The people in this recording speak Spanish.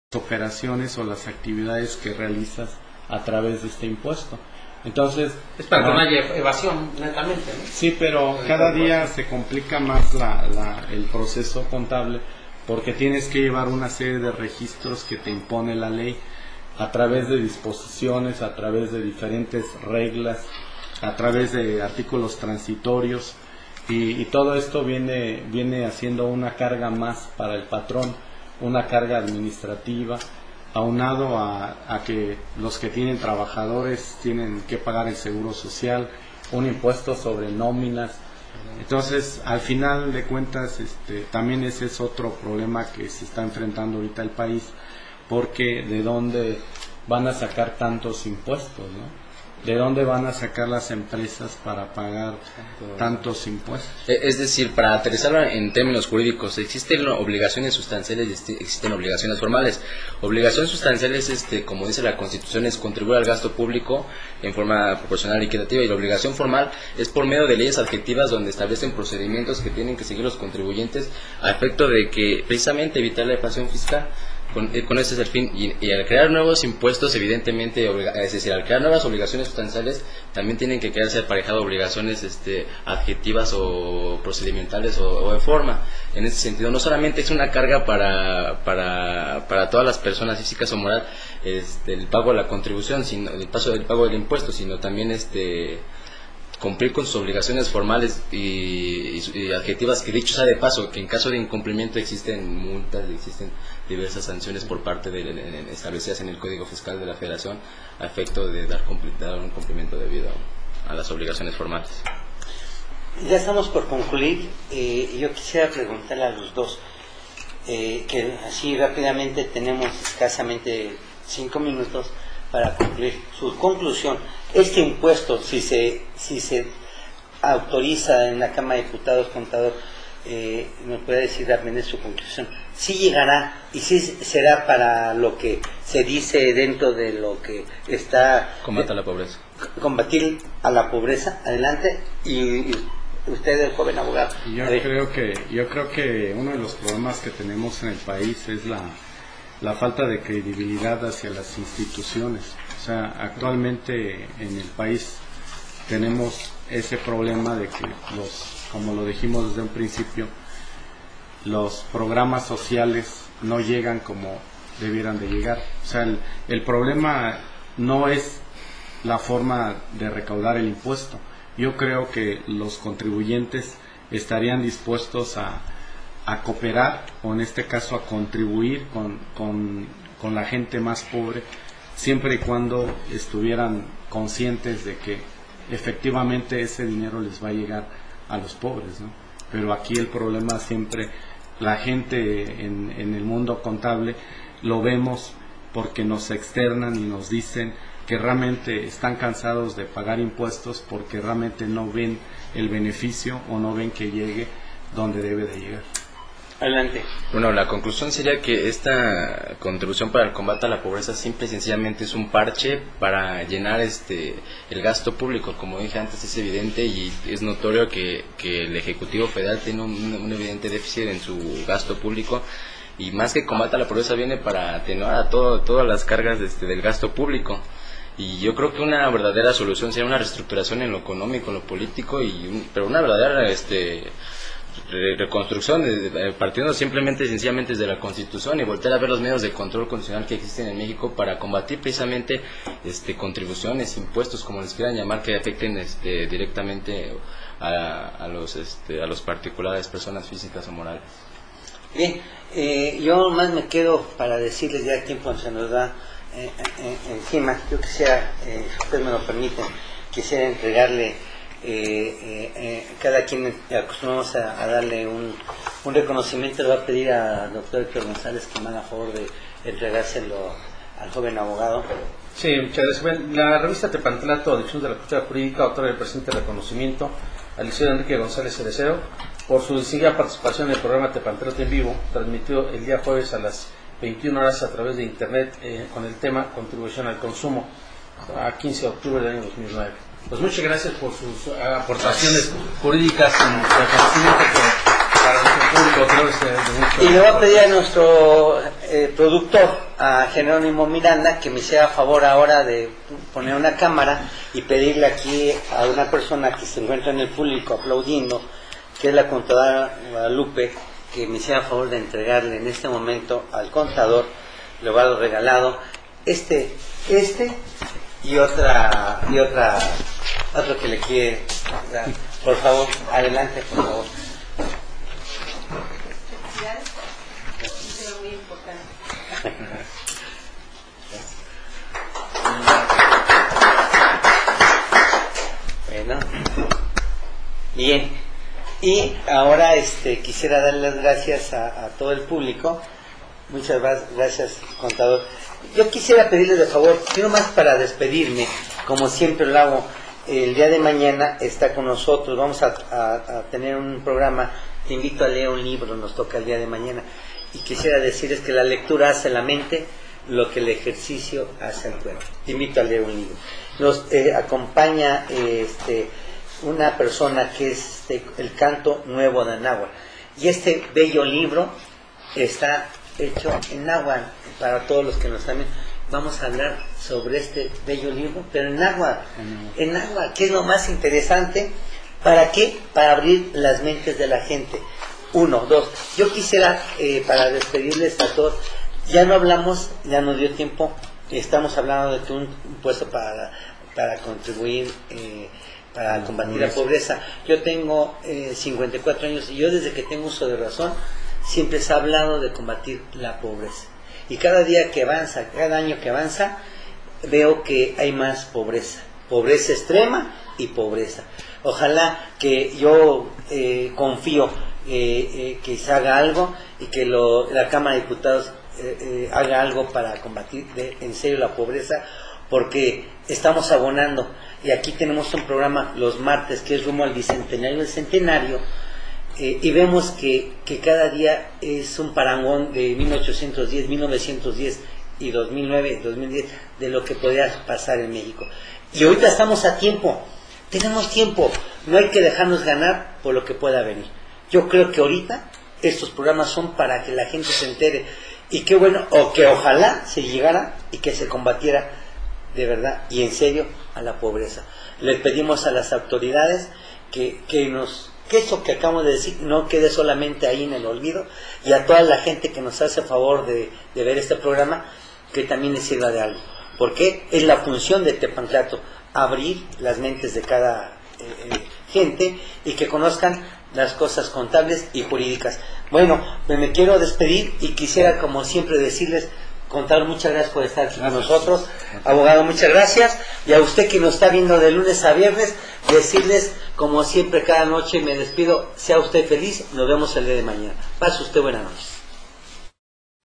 operaciones o las actividades que realizas a través de este impuesto. Entonces es para que no haya evasión netamente, ¿no? Sí, pero cada día se complica más el proceso contable, porque tienes que llevar una serie de registros que te impone la ley a través de disposiciones, a través de diferentes reglas, a través de artículos transitorios, y todo esto viene haciendo una carga más para el patrón, una carga administrativa, aunado a que los que tienen trabajadores tienen que pagar el seguro social, un impuesto sobre nóminas. Entonces, al final de cuentas, también ese es otro problema que se está enfrentando ahorita el país, porque ¿de dónde van a sacar tantos impuestos, no? ¿De dónde van a sacar las empresas para pagar tantos impuestos? Es decir, para aterrizarlo en términos jurídicos, existen obligaciones sustanciales y existen obligaciones formales. Obligaciones sustanciales, como dice la Constitución, es contribuir al gasto público en forma proporcional y equitativa, y la obligación formal es por medio de leyes adjetivas donde establecen procedimientos que tienen que seguir los contribuyentes a efecto de que precisamente evitar la evasión fiscal. Con ese es el fin, y al crear nuevos impuestos, evidentemente, es decir, al crear nuevas obligaciones sustanciales, también tienen que quedarse aparejadas obligaciones adjetivas o procedimentales o de forma. En ese sentido, no solamente es una carga para todas las personas físicas o morales, el pago de la contribución, sino el pago del impuesto, sino también cumplir con sus obligaciones formales y adjetivas, que dicho sea de paso, que en caso de incumplimiento existen multas, existen diversas sanciones por parte establecidas en el Código Fiscal de la Federación a efecto de dar un cumplimiento debido a las obligaciones formales. Ya estamos por concluir. Yo quisiera preguntarle a los dos, que así rápidamente tenemos escasamente 5 minutos para concluir. Su conclusión: este impuesto, si se autoriza en la Cámara de Diputados, contador, ¿me puede decir también su conclusión? ¿Sí llegará y sí será para lo que se dice dentro de lo que está... Combate a la pobreza. Combatir a la pobreza, adelante, y usted, el joven abogado. Yo creo que uno de los problemas que tenemos en el país es la falta de credibilidad hacia las instituciones. O sea, actualmente en el país tenemos ese problema de que como lo dijimos desde un principio, los programas sociales no llegan como debieran de llegar. O sea, el problema no es la forma de recaudar el impuesto. Yo creo que los contribuyentes estarían dispuestos a cooperar, o en este caso a contribuir con la gente más pobre, siempre y cuando estuvieran conscientes de que efectivamente ese dinero les va a llegar a los pobres, ¿no? Pero aquí el problema siempre, la gente en el mundo contable lo vemos porque nos externan y nos dicen que realmente están cansados de pagar impuestos porque realmente no ven el beneficio o no ven que llegue donde debe de llegar. Adelante. Bueno, la conclusión sería que esta contribución para el combate a la pobreza simple y sencillamente es un parche para llenar el gasto público. Como dije antes, es evidente y es notorio que el Ejecutivo Federal tiene un evidente déficit en su gasto público, y más que combate a la pobreza viene para atenuar a todas las cargas del gasto público. Y yo creo que una verdadera solución sería una reestructuración en lo económico, en lo político, pero una verdadera reconstrucción, partiendo simplemente y sencillamente desde la Constitución, y voltear a ver los medios de control constitucional que existen en México para combatir precisamente contribuciones, impuestos, como les quieran llamar, que afecten directamente a los particulares, personas físicas o morales. Bien, yo más me quedo para decirles, ya el tiempo se nos da encima. Yo quisiera, si ustedes me lo permiten, quisiera entregarle, cada quien acostumbramos a darle un reconocimiento. Le voy a pedir al doctor Héctor González que me haga favor de entregárselo al joven abogado. Sí, muchas gracias. La revista Tepantlato, Dicción de la Cultura Jurídica, otorga el presente reconocimiento al licenciado Enrique González Cerecero por su distinguida participación en el programa Tepantlato en vivo, transmitido el día jueves a las 21 horas a través de internet, con el tema Contribución al Consumo, a 15 de octubre del año 2009. Pues muchas gracias por sus aportaciones jurídicas y conocimiento para nuestro público. Creo que es de mucho. Y le voy a pedir a nuestro productor a Jerónimo Miranda que me hiciera favor ahora de poner una cámara y pedirle aquí a una persona que se encuentra en el público aplaudiendo, que es la contadora Guadalupe, que me hiciera favor de entregarle en este momento al contador, le va a lo regalado, este y otro que le quiere dar. Por favor, adelante, por favor. Muy importante. Bueno, bien, y ahora quisiera dar las gracias a todo el público. Muchas gracias, contador. Yo quisiera pedirle de favor, quiero más para despedirme, como siempre lo hago, el día de mañana está con nosotros, vamos a tener un programa, te invito a leer un libro, nos toca el día de mañana, y quisiera decirles que la lectura hace la mente lo que el ejercicio hace al cuerpo. Te invito a leer un libro. Nos acompaña una persona que es el Canto Nuevo de Náhuatl, y este bello libro está hecho en náhuatl. Para todos los que nos están viendo, vamos a hablar sobre este bello libro, pero en náhuatl, que es lo más interesante. ¿Para qué? Para abrir las mentes de la gente. 1, 2. Yo quisiera, para despedirles a todos, ya no hablamos, ya nos dio tiempo, estamos hablando de que un impuesto para contribuir, para combatir la pobreza. Yo tengo 54 años y yo desde que tengo uso de razón, siempre se ha hablado de combatir la pobreza. Y cada día que avanza, cada año que avanza, veo que hay más pobreza. Pobreza extrema y pobreza. Ojalá que yo confío que se haga algo y que la Cámara de Diputados haga algo para combatir en serio la pobreza, porque estamos abonando. Y aquí tenemos un programa los martes que es rumbo al bicentenario del centenario. Y vemos que cada día es un parangón de 1810, 1910 y 2009, 2010, de lo que podría pasar en México. Y ahorita estamos a tiempo, tenemos tiempo, no hay que dejarnos ganar por lo que pueda venir. Yo creo que ahorita estos programas son para que la gente se entere, y qué bueno, o que ojalá se llegara y que se combatiera de verdad y en serio a la pobreza. Le pedimos a las autoridades que eso que acabamos de decir no quede solamente ahí en el olvido, y a toda la gente que nos hace favor de ver este programa, que también les sirva de algo, porque es la función de Tepantlato, abrir las mentes de cada gente y que conozcan las cosas contables y jurídicas. Bueno, me quiero despedir y quisiera, como siempre, decirles, contador, muchas gracias por estar aquí con nosotros. Abogado, muchas gracias. Y a usted que nos está viendo de lunes a viernes, decirles, como siempre, cada noche me despido, sea usted feliz, nos vemos el día de mañana. Pase usted buenas noches.